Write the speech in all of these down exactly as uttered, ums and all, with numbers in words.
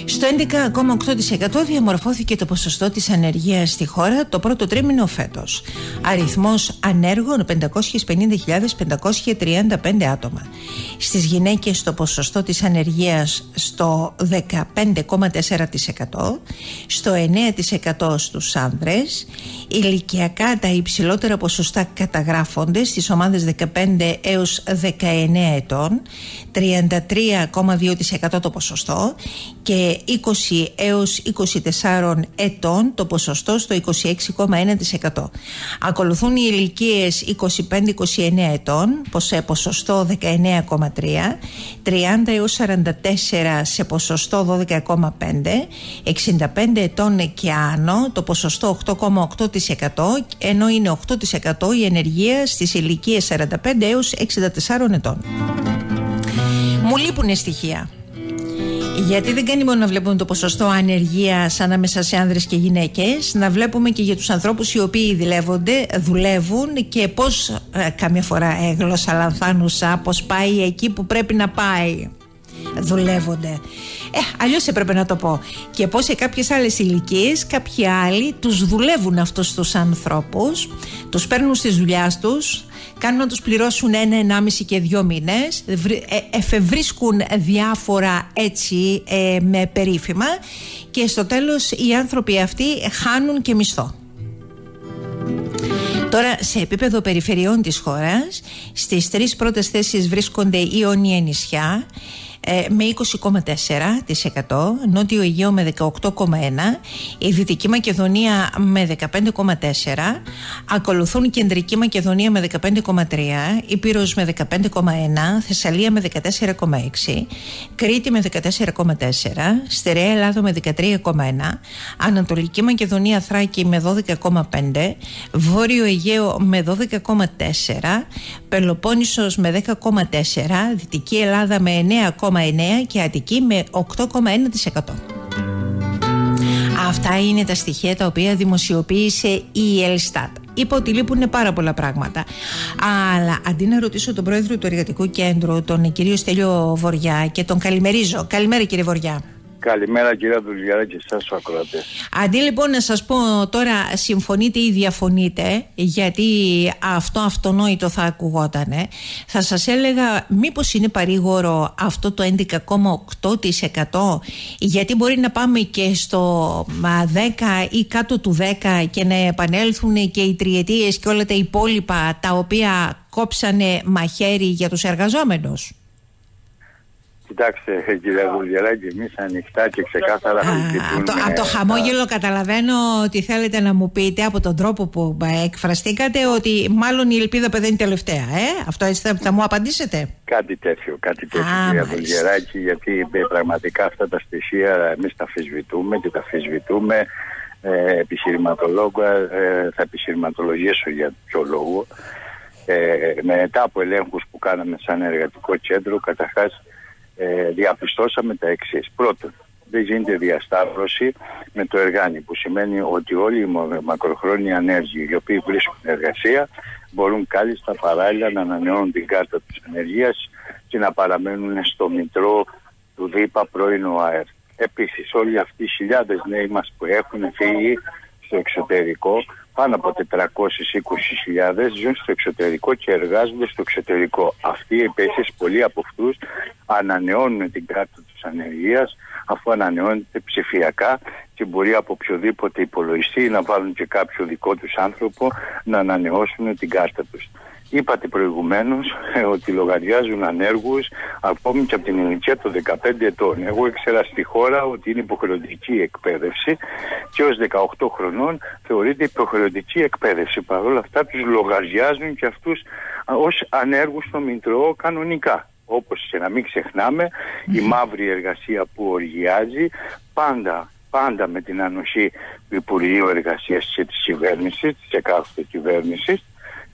Στο έντεκα κόμμα οκτώ τοις εκατό διαμορφώθηκε το ποσοστό της ανεργίας στη χώρα το πρώτο τρίμηνο φέτος. Αριθμός ανέργων πεντακόσιες πενήντα χιλιάδες πεντακόσια τριάντα πέντε άτομα. Στις γυναίκες το ποσοστό της ανεργίας στο δεκαπέντε κόμμα τέσσερα τοις εκατό, στο εννέα τοις εκατό στους άνδρες. Ηλικιακά τα υψηλότερα ποσοστά καταγράφονται στις ομάδες δεκαπέντε έως δεκαεννέα ετών, τριάντα τρία κόμμα δύο τοις εκατό το ποσοστό, και είκοσι έως είκοσι τέσσερα ετών το ποσοστό στο είκοσι έξι κόμμα ένα τοις εκατό. Ακολουθούν οι ηλικίες είκοσι πέντε είκοσι εννέα ετών σε ποσοστό δεκαεννέα κόμμα τρία, τριάντα έως σαράντα τέσσερα σε ποσοστό δώδεκα κόμμα πέντε, εξήντα πέντε ετών και άνω το ποσοστό οκτώ κόμμα οκτώ τοις εκατό, ενώ είναι οκτώ τοις εκατό η ενεργεία στις ηλικίες σαράντα πέντε έως εξήντα τέσσερα ετών. Μου λείπουνε στοιχεία. Γιατί δεν κάνει μόνο να βλέπουμε το ποσοστό ανεργίας ανάμεσα σε άνδρες και γυναίκες, να βλέπουμε και για τους ανθρώπους οι οποίοι δουλεύονται, δουλεύουν και πώς ε, καμιά φορά ε, γλώσσα λανθάνουσα, πώς πάει εκεί που πρέπει να πάει. Δουλεύονται. Ε, αλλιώς έπρεπε να το πω. Και πως σε κάποιες άλλες ηλικίες κάποιοι άλλοι τους δουλεύουν αυτούς τους ανθρώπους, τους παίρνουν στις δουλειάς τους, κάνουν να τους πληρώσουν ένα, ενάμιση και δύο μήνες, εφευρίσκουν διάφορα έτσι ε, με περίφημα, και στο τέλος οι άνθρωποι αυτοί χάνουν και μισθό. Τώρα, σε επίπεδο περιφερειών της χώρας, στις τρεις πρώτες θέσεις βρίσκονται η Ιωνία νησιά με είκοσι κόμμα τέσσερα τοις εκατό, Νότιο Αιγαίο με δεκαοκτώ κόμμα ένα τοις εκατό, η Δυτική Μακεδονία με δεκαπέντε κόμμα τέσσερα τοις εκατό, ακολουθούν η Κεντρική Μακεδονία με δεκαπέντε κόμμα τρία τοις εκατό, Ήπειρος με δεκαπέντε κόμμα ένα τοις εκατό, Θεσσαλία με δεκατέσσερα κόμμα έξι τοις εκατό, Κρήτη με δεκατέσσερα κόμμα τέσσερα τοις εκατό, Στερεά Ελλάδα με δεκατρία κόμμα ένα τοις εκατό, Ανατολική Μακεδονία Θράκη με δώδεκα κόμμα πέντε τοις εκατό, Βόρειο Αιγαίο με δώδεκα κόμμα τέσσερα τοις εκατό, Πελοπόννησος με δέκα κόμμα τέσσερα τοις εκατό, Δυτική Ελλάδα με εννέα κόμμα εννέα τοις εκατό και Αττική με οκτώ κόμμα ένα τοις εκατό. Αυτά είναι τα στοιχεία τα οποία δημοσιοποίησε η Ελστάτ. Είπα ότι λείπουν πάρα πολλά πράγματα. Αλλά αντί να ρωτήσω τον πρόεδρο του Εργατικού Κέντρου, τον κύριο Στέλιο Βοριά, και τον καλημερίζω. Καλημέρα, κύριε Βοριά. Καλημέρα, κυρία Δουλγιάρα, και εσάς ο ακροατές. Αντί λοιπόν να σας πω τώρα συμφωνείτε ή διαφωνείτε, γιατί αυτό αυτονόητο θα ακουγότανε, θα σας έλεγα μήπως είναι παρήγορο αυτό το έντεκα κόμμα οκτώ τοις εκατό, γιατί μπορεί να πάμε και στο δέκα ή κάτω του δέκα και να επανέλθουν και οι τριετίες και όλα τα υπόλοιπα τα οποία κόψανε μαχαίρι για τους εργαζόμενους. Κοιτάξτε, κύριε Βουλγεράκη, εμείς ανοιχτά και ξεκάθαρα συζητούμε. Από το χαμόγελο καταλαβαίνω ότι θέλετε να μου πείτε, από τον τρόπο που εκφραστήκατε, ότι μάλλον η ελπίδα πεθαίνει τελευταία. Ε? Αυτό έτσι θα, θα μου απαντήσετε? Κάτι τέτοιο, κάτι τέτοιο, κύριε Βουλγεράκη, γιατί πραγματικά αυτά τα στοιχεία εμείς τα αμφισβητούμε και τα αμφισβητούμε ε, επιχειρηματολόγια, ε, θα επιχειρηματολογήσω για ποιο λόγο. Ε, μετά από ελέγχους που κάναμε σαν εργατικό κέντρο, καταρχάς Ε, διαπιστώσαμε τα εξής. Πρώτον, δεν γίνεται διασταύρωση με το εργάνι, που σημαίνει ότι όλοι οι μακροχρόνιοι ανέργοι οι οποίοι βρίσκουν εργασία μπορούν κάλλιστα παράλληλα να ανανεώνουν την κάρτα της ανεργίας και να παραμένουν στο μητρό του ΔΥΠΑ πρώην ΟΑΕΡ. Επίσης, όλοι αυτοί οι χιλιάδες νέοι μας που έχουν φύγει στο εξωτερικό, πάνω από τετρακόσιες είκοσι χιλιάδες ζουν στο εξωτερικό και εργάζονται στο εξωτερικό. Αυτοί επίσης, πολλοί από αυτούς ανανεώνουν την κάρτα της ανεργίας, αφού ανανεώνεται ψηφιακά και μπορεί από οποιοδήποτε υπολογιστή να βάλουν και κάποιο δικό τους άνθρωπο να ανανεώσουν την κάρτα τους. Είπατε προηγουμένως ε, ότι λογαριάζουν ανέργους ακόμη και από την ηλικία των δεκαπέντε ετών. Εγώ ήξερα στη χώρα ότι είναι υποχρεωτική εκπαίδευση και ως δεκαοκτώ χρονών θεωρείται υποχρεωτική εκπαίδευση. Παρ' όλα αυτά τους λογαριάζουν και αυτούς ως ανέργους στο Μητρό κανονικά. Όπως και να μην ξεχνάμε, η μαύρη εργασία που οργιάζει πάντα, πάντα με την ανοχή του Υπουργείου Εργασίας και της κυβέρνησης, της εκάστοτε κυβέρνησης,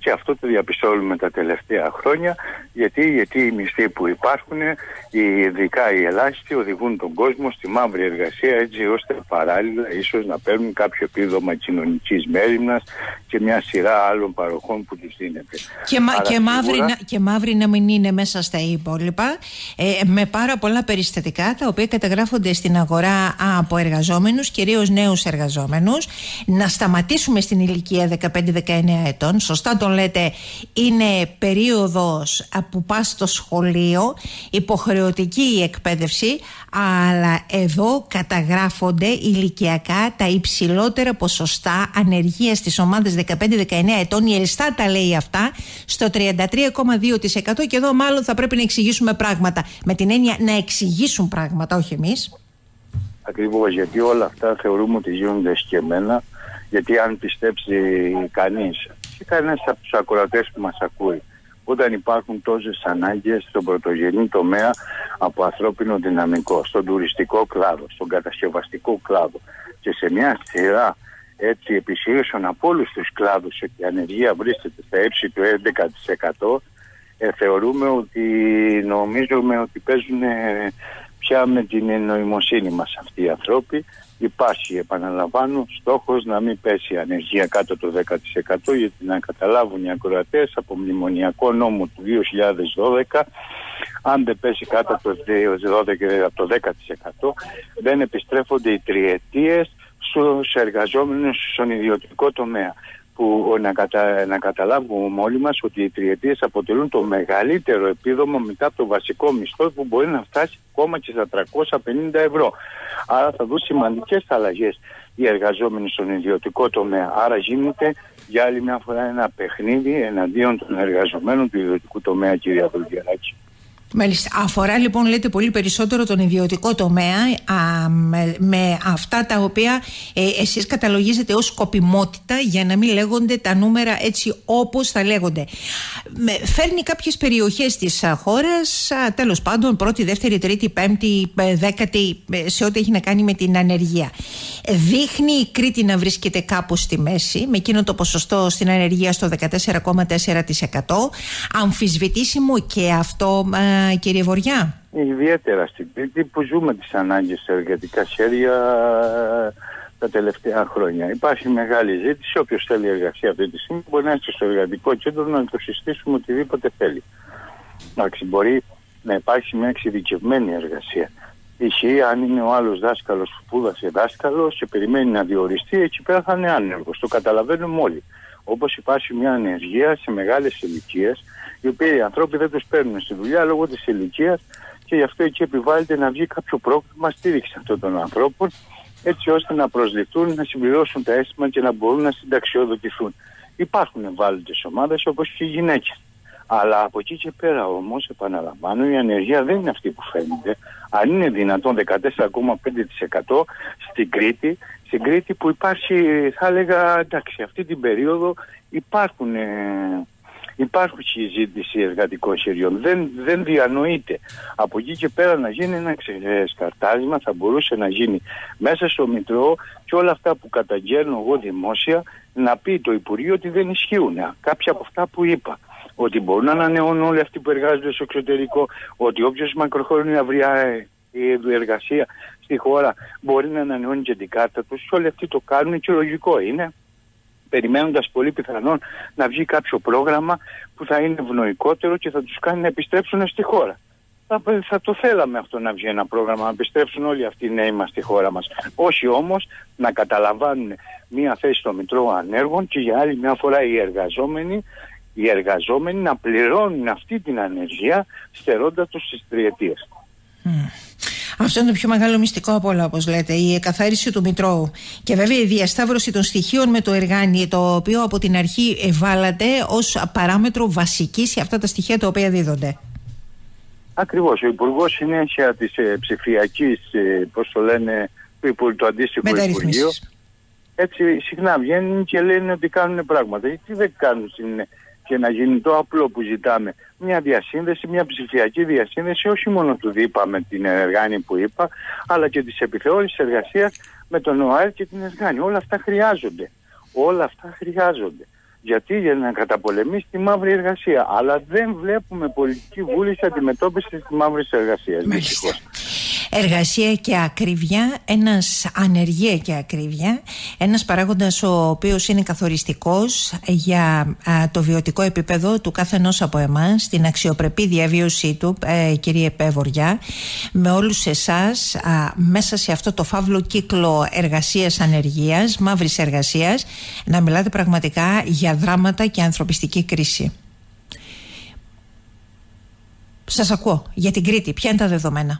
Και αυτό το διαπιστώνουμε τα τελευταία χρόνια, γιατί, γιατί οι μισθοί που υπάρχουν, ειδικά οι ελάχιστοι, οδηγούν τον κόσμο στη μαύρη εργασία, έτσι ώστε παράλληλα ίσως να παίρνουν κάποιο επίδομα κοινωνικής μέριμνας και μια σειρά άλλων παροχών που τους δίνεται. Και, μα, και, σίγουρα... μαύρη, να, και μαύρη να μην είναι μέσα στα υπόλοιπα, ε, με πάρα πολλά περιστατικά τα οποία καταγράφονται στην αγορά από εργαζόμενους, κυρίως νέους εργαζόμενους, να σταματήσουμε στην ηλικία δεκαπέντε δεκαεννέα ετών. Σωστά τον λέτε, είναι περίοδος που πας στο σχολείο, υποχρεωτική η εκπαίδευση, αλλά εδώ καταγράφονται ηλικιακά τα υψηλότερα ποσοστά ανεργίας στις ομάδες δεκαπέντε δεκαεννέα ετών. Η Ελστάτ τα λέει αυτά στο τριάντα τρία κόμμα δύο τοις εκατό, και εδώ μάλλον θα πρέπει να εξηγήσουμε πράγματα, με την έννοια να εξηγήσουν πράγματα, όχι εμείς. Ακριβώς, γιατί όλα αυτά θεωρούμε ότι γίνονται εσκεμμένα, γιατί αν πιστέψει κανείς και κανένας από τους ακροατές που μας ακούει, όταν υπάρχουν τόσες ανάγκες στον πρωτογενή τομέα από ανθρώπινο δυναμικό, στον τουριστικό κλάδο, στον κατασκευαστικό κλάδο και σε μια σειρά έτσι επιχειρήσεων από όλους τους κλάδους, ότι η ανεργία βρίσκεται στα ύψη του έντεκα τοις εκατό, ε, θεωρούμε ότι νομίζουμε ότι παίζουν ε, πια με την νοημοσύνη μας αυτοί οι ανθρώποι. Υπάρχει, επαναλαμβάνω, στόχος να μην πέσει η ανεργία κάτω το δέκα τοις εκατό, γιατί να καταλάβουν οι ακροατές, από μνημονιακό νόμο του δύο χιλιάδες δώδεκα, αν δεν πέσει κάτω από το δέκα τοις εκατό, δεν επιστρέφονται οι τριετίες στους εργαζόμενους στον ιδιωτικό τομέα. Που να, κατα... να καταλάβουμε όλοι μας ότι οι τριετίες αποτελούν το μεγαλύτερο επίδομα μετά από το βασικό μισθό, που μπορεί να φτάσει ακόμα και στα τριακόσια πενήντα ευρώ. Άρα θα δουν σημαντικές αλλαγές οι εργαζόμενοι στον ιδιωτικό τομέα. Άρα γίνεται για άλλη μια φορά ένα παιχνίδι εναντίον των εργαζομένων του ιδιωτικού τομέα, κυρία Βουλγεράκη. Μάλιστα. Αφορά λοιπόν, λέτε, πολύ περισσότερο τον ιδιωτικό τομέα, α, με, με αυτά τα οποία ε, εσείς καταλογίζετε ως σκοπιμότητα, για να μην λέγονται τα νούμερα έτσι όπως θα λέγονται. Με, φέρνει κάποιες περιοχές της α, χώρας, α, τέλος πάντων, πρώτη, δεύτερη, τρίτη, πέμπτη, δέκατη, σε ό,τι έχει να κάνει με την ανεργία. Δείχνει η Κρήτη να βρίσκεται κάπου στη μέση, με εκείνο το ποσοστό στην ανεργία στο δεκατέσσερα κόμμα τέσσερα τοις εκατό. Αμφισβητήσιμο και αυτό, α, κύριε Βοριά. Ιδιαίτερα στην Κρήτη, που ζούμε τις ανάγκες σε εργατικά χέρια τα τελευταία χρόνια. Υπάρχει μεγάλη ζήτηση. Όποιος θέλει εργασία αυτή τη στιγμή μπορεί να έρθει στο εργατικό κέντρο να το συστήσουμε οτιδήποτε θέλει. Εντάξει, μπορεί να υπάρχει μια εξειδικευμένη εργασία. Ισχύει αν είναι ο άλλος δάσκαλος που σπούδασε δάσκαλος και περιμένει να διοριστεί, εκεί πέρα θα είναι άνεργος. Το καταλαβαίνουμε όλοι. Όπως υπάρχει μια ανεργία σε μεγάλες ηλικίες, οι οποίοι οι άνθρωποι δεν τους παίρνουν στη δουλειά λόγω της ηλικίας, και γι' αυτό εκεί επιβάλλεται να βγει κάποιο πρόγραμμα στήριξη αυτών των ανθρώπων, έτσι ώστε να προσληφθούν, να συμπληρώσουν τα αίσθημα και να μπορούν να συνταξιοδοτηθούν. Υπάρχουν ευάλωτες ομάδες όπως και οι γυναίκες. Αλλά από εκεί και πέρα όμως, επαναλαμβάνω, η ανεργία δεν είναι αυτή που φαίνεται. Αν είναι δυνατόν δεκατέσσερα κόμμα πέντε τοις εκατό στην Κρήτη, στην Κρήτη που υπάρχει, θα έλεγα, εντάξει, αυτή την περίοδο υπάρχουν, ε, υπάρχουν συζήτηση εργατικών χεριών. Δεν, δεν διανοείται. Από εκεί και πέρα να γίνει ένα σκαρτάρισμα, θα μπορούσε να γίνει μέσα στο Μητρό, και όλα αυτά που καταγγέλνω εγώ δημόσια, να πει το Υπουργείο ότι δεν ισχύουν. Κάποια από αυτά που είπα. Ότι μπορούν να ανανεώνουν όλοι αυτοί που εργάζονται στο εξωτερικό, ότι όποιος μακροχρόνια βρει εργασία στη χώρα μπορεί να ανανεώνει και την κάρτα τους, και όλοι αυτοί το κάνουν, και λογικό είναι, περιμένοντας πολύ πιθανόν να βγει κάποιο πρόγραμμα που θα είναι ευνοϊκότερο και θα τους κάνει να επιστρέψουν στη χώρα. Θα, θα το θέλαμε αυτό, να βγει ένα πρόγραμμα, να επιστρέψουν όλοι αυτοί οι νέοι μας στη χώρα μας. Όχι όμως να καταλαμβάνουν μία θέση στο Μητρό Ανέργων, και για άλλη μια φορά οι εργαζόμενοι οι εργαζόμενοι να πληρώνουν αυτή την ανεργία, στερώντας τους τις τριετίες. Mm. Αυτό είναι το πιο μεγάλο μυστικό από όλα, όπως λέτε, η εκαθάριση του Μητρώου. Και βέβαια η διασταύρωση των στοιχείων με το εργάνι, το οποίο από την αρχή βάλατε ως παράμετρο βασική σε αυτά τα στοιχεία τα οποία δίδονται. Ακριβώς. Ο Υπουργός Συνέχεια της ε, ψηφιακής, ε, πώς το λένε, του, του αντίστοιχου Υπουργείου, έτσι συχνά βγαίνουν και λένε ότι κάνουν πράγματα. Γιατί δεν κάνουν στην, και να γίνει το απλό που ζητάμε? Μια διασύνδεση, μια ψηφιακή διασύνδεση, όχι μόνο του ΔΥΠΑ με την Εργάνη που είπα, αλλά και της επιθεώρησης εργασίας με τον ΟΑΕΡ και την Εργάνη. Όλα αυτά χρειάζονται. Όλα αυτά χρειάζονται. Γιατί για να καταπολεμήσει τη μαύρη εργασία. Αλλά δεν βλέπουμε πολιτική βούληση αντιμετώπιση της μαύρης εργασίας. Εργασία και ακρίβεια, ένας ανεργία και ακρίβεια, ένας παράγοντας ο οποίος είναι καθοριστικός για α, το βιωτικό επίπεδο του κάθε ενός από εμάς, την αξιοπρεπή διαβίωσή του, ε, κύριε Πεβοριά, με όλους εσάς α, μέσα σε αυτό το φαύλο κύκλο εργασίας, ανεργίας, μαύρης εργασίας, να μιλάτε πραγματικά για δράματα και ανθρωπιστική κρίση. Σας ακούω. Για την Κρήτη, ποια είναι τα δεδομένα?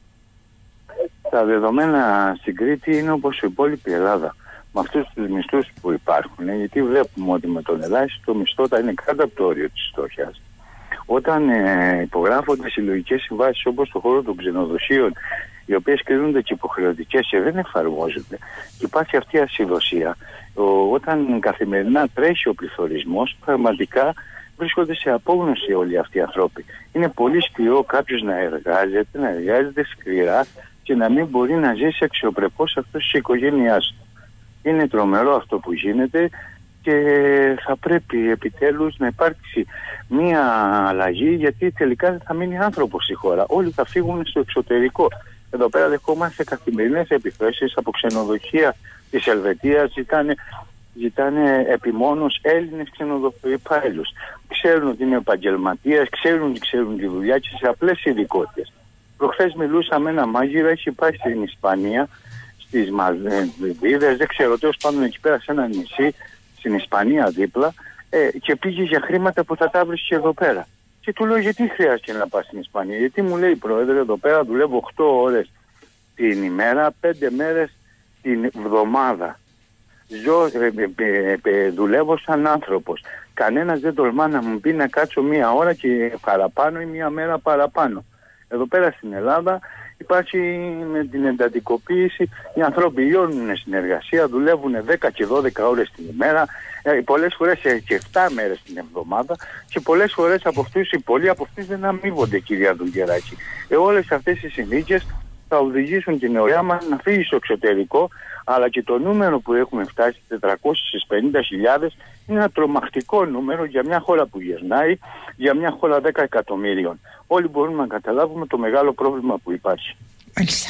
Τα δεδομένα στην Κρήτη είναι όπως η υπόλοιπη Ελλάδα. Με αυτούς τους μισθούς που υπάρχουν, γιατί βλέπουμε ότι με τον ελάχιστο μισθό θα είναι κάτω από το όριο της φτώχειας. Όταν ε, υπογράφονται συλλογικές συμβάσεις όπως στο χώρο των ξενοδοχείων, οι οποίες κρίνονται και υποχρεωτικές και δεν εφαρμόζονται, και υπάρχει αυτή η ασυδοσία, ο, όταν καθημερινά τρέχει ο πληθωρισμός, πραγματικά βρίσκονται σε απόγνωση όλοι αυτοί οι άνθρωποι. Είναι πολύ σκληρό κάποιος να εργάζεται, να εργάζεται σκληρά και να μην μπορεί να ζήσει αξιοπρεπώς αυτός της οικογένειάς του. Είναι τρομερό αυτό που γίνεται και θα πρέπει επιτέλους να υπάρξει μία αλλαγή, γιατί τελικά δεν θα μείνει άνθρωπος στη χώρα. Όλοι θα φύγουν στο εξωτερικό. Εδώ πέρα δεχόμαστε καθημερινές επιθέσεις από ξενοδοχεία της Ελβετίας, ζητάνε, ζητάνε επιμόνως Έλληνες ξενοδοχειοπάλληλους. Ξέρουν ότι είναι επαγγελματίες, ξέρουν ότι ξέρουν τη δουλειά και σε απλές ειδικότητες. Προχθές μιλούσα με ένα μάγειρα, έχει πάει στην Ισπανία, στις Μαλδίβες, δεν ξέρω, τέλος πάντων εκεί πέρα σε ένα νησί, στην Ισπανία δίπλα, ε, και πήγε για χρήματα που θα τα βρίσκει εδώ πέρα. Και του λέω, γιατί χρειάζεται να πας στην Ισπανία? Γιατί μου λέει, πρόεδρε, εδώ πέρα δουλεύω οκτώ ώρες την ημέρα, πέντε μέρες την εβδομάδα. Ζω, ε, ε, ε, δουλεύω σαν άνθρωπος. Κανένας δεν τολμά να μου πει να κάτσω μία ώρα και παραπάνω ή μία μέρα παραπάνω. Εδώ πέρα στην Ελλάδα υπάρχει με την εντατικοποίηση, οι άνθρωποι λιώνουν στην εργασία, δουλεύουν δέκα και δώδεκα ώρες την ημέρα, ε, πολλές φορές και επτά μέρες την εβδομάδα, και πολλές φορές από αυτούς, οι πολλοί από αυτούς δεν αμείβονται, κυρία Δουλγεράκη. Ε, όλες αυτές οι συνθήκες θα οδηγήσουν την νεολαία μας να φύγει στο εξωτερικό, αλλά και το νούμερο που έχουμε φτάσει, τετρακόσιες πενήντα χιλιάδες, είναι ένα τρομακτικό νούμερο για μια χώρα που γερνάει, για μια χώρα δέκα εκατομμύριων. Όλοι μπορούμε να καταλάβουμε το μεγάλο πρόβλημα που υπάρχει. Μάλιστα.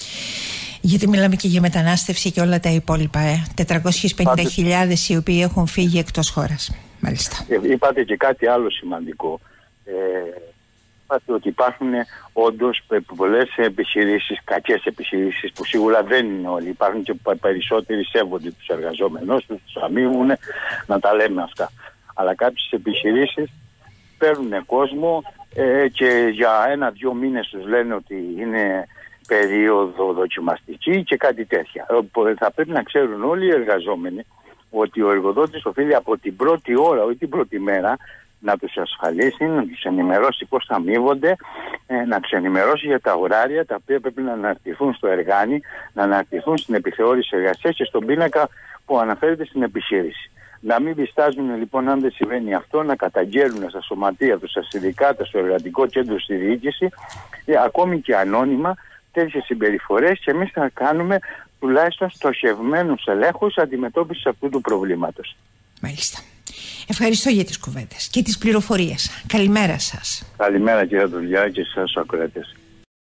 Γιατί μιλάμε και για μετανάστευση και όλα τα υπόλοιπα. Ε. τετρακόσιες πενήντα χιλιάδες οι οποίοι έχουν φύγει εκτός χώρας. Μάλιστα. Ε, είπατε και κάτι άλλο σημαντικό. Ε, είπατε ότι υπάρχουν όντως πολλές επιχειρήσεις, κακές επιχειρήσεις, που σίγουρα δεν είναι όλοι. Υπάρχουν και περισσότεροι σέβονται τους εργαζόμενους τους, τους αμείβουν, να τα λέμε αυτά. Αλλά κάποιες επιχειρήσεις παίρνουν κόσμο ε, και για ένα-δυο μήνες τους λένε ότι είναι περίοδο δοκιμαστική και κάτι τέτοια. Θα πρέπει να ξέρουν όλοι οι εργαζόμενοι ότι ο εργοδότης οφείλει από την πρώτη ώρα, όχι την πρώτη μέρα, να τους ασφαλίσει, να τους ενημερώσει πώς θα αμείβονται, ε, να τους ενημερώσει για τα ωράρια τα οποία πρέπει να αναρτηθούν στο εργάνι, να αναρτηθούν στην επιθεώρηση εργασίας και στον πίνακα που αναφέρεται στην επιχείρηση. Να μην διστάζουν λοιπόν, αν δεν συμβαίνει αυτό, να καταγγέλνουν στα σωματεία τους, στα συνδικάτα, στο εργατικό κέντρο, στη διοίκηση, ε, ακόμη και ανώνυμα, τέτοιες συμπεριφορές, και εμείς θα κάνουμε τουλάχιστον στοχευμένους ελέγχους αντιμετώπισης αυτού του προβλήματος. Μάλιστα. Ευχαριστώ για τις κουβέντες και τις πληροφορίες. Καλημέρα σας. Καλημέρα, κύριε Δουλειά, και σας ακροατές.